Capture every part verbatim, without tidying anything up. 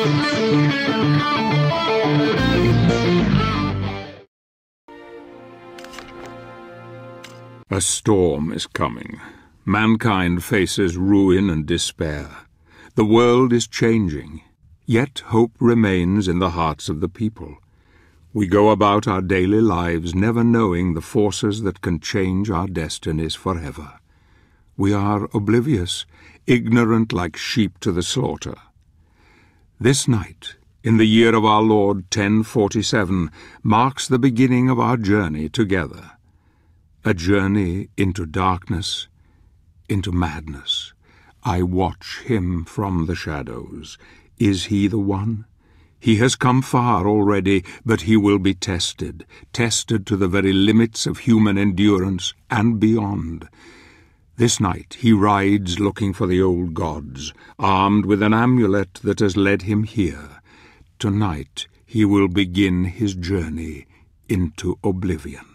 A storm is coming. Mankind faces ruin and despair. The world is changing, yet hope remains in the hearts of the people. We go about our daily lives never knowing the forces that can change our destinies forever. We are oblivious, ignorant like sheep to the slaughter. This night, in the year of our Lord ten forty-seven, marks the beginning of our journey together. A journey into darkness, into madness. I watch him from the shadows. Is he the one? He has come far already, but he will be tested, tested to the very limits of human endurance and beyond. This night he rides looking for the old gods, armed with an amulet that has led him here. Tonight he will begin his journey into oblivion.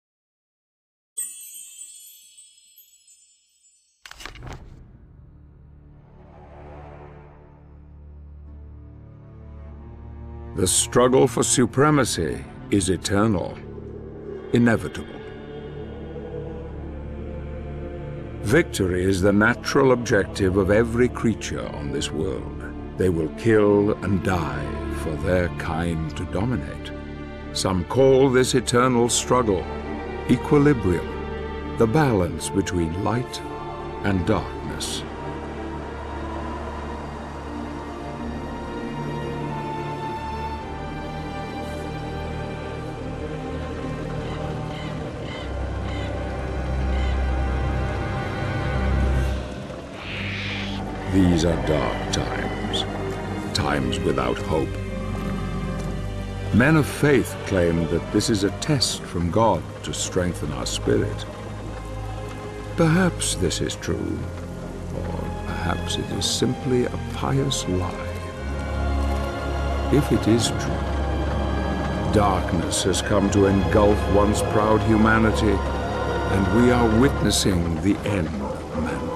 The struggle for supremacy is eternal, inevitable. Victory is the natural objective of every creature on this world. They will kill and die for their kind to dominate. Some call this eternal struggle equilibrium, the balance between light and darkness. These are dark times, times without hope. Men of faith claim that this is a test from God to strengthen our spirit. Perhaps this is true, or perhaps it is simply a pious lie. If it is true, darkness has come to engulf once proud humanity, and we are witnessing the end of mankind.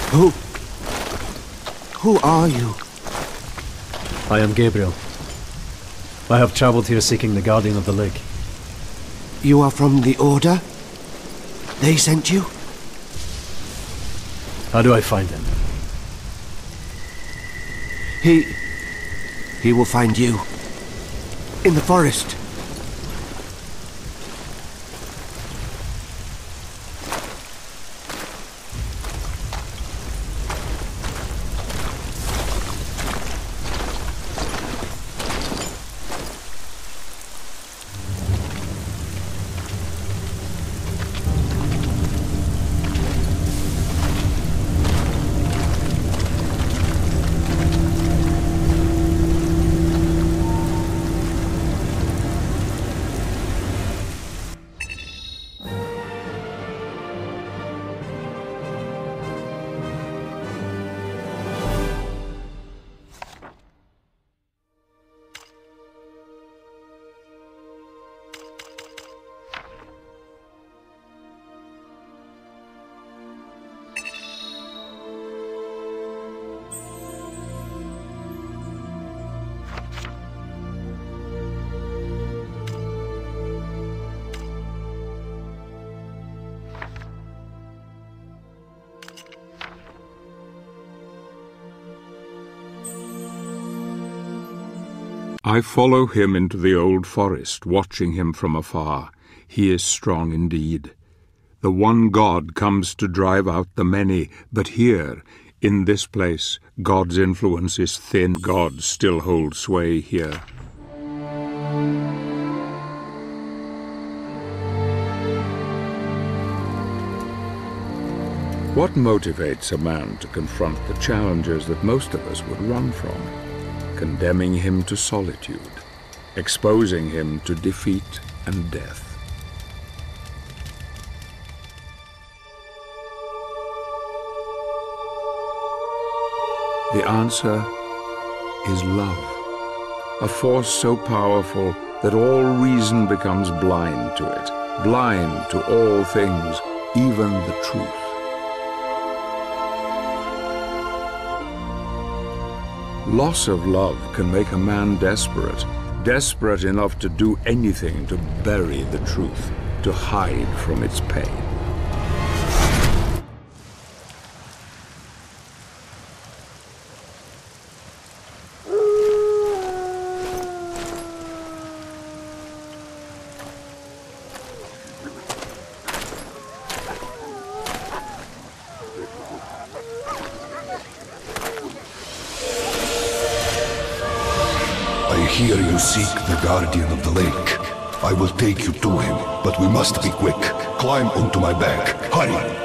Who... Who are you? I am Gabriel. I have traveled here seeking the Guardian of the Lake. You are from the Order? They sent you? How do I find him? He... He will find you. In the forest. I follow him into the old forest, watching him from afar. He is strong indeed. The one God comes to drive out the many, but here, in this place, God's influence is thin. God still holds sway here. What motivates a man to confront the challenges that most of us would run from? Condemning him to solitude, exposing him to defeat and death. The answer is love, a force so powerful that all reason becomes blind to it, blind to all things, even the truth. Loss of love can make a man desperate, desperate enough to do anything to bury the truth, to hide from its pain. I hear you seek the Guardian of the Lake. I will take you to him, but we must be quick. Climb onto my back. Hurry!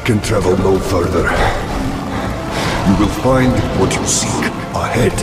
can travel no further. You will find what you seek ahead.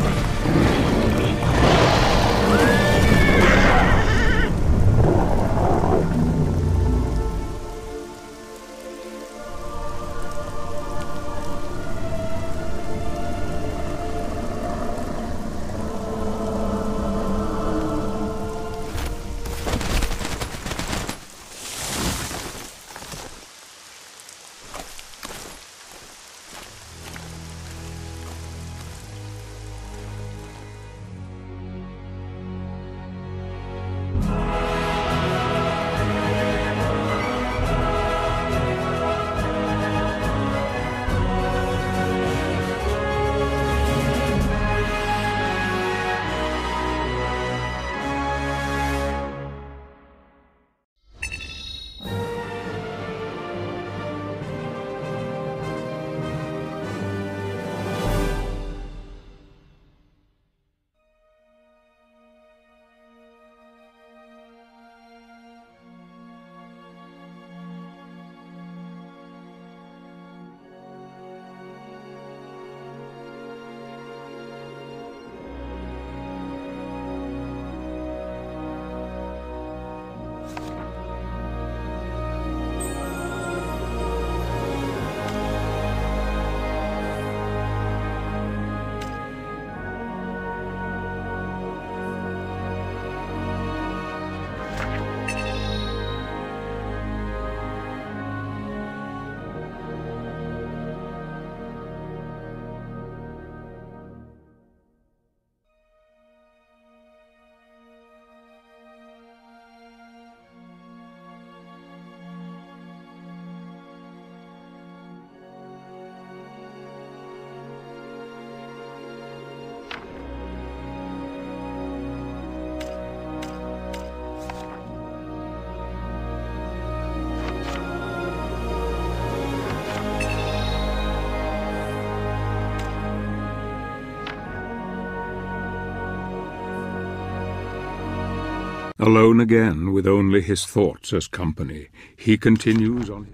Alone again, with only his thoughts as company, he continues on.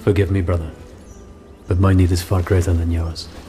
Forgive me, brother, but my need is far greater than yours.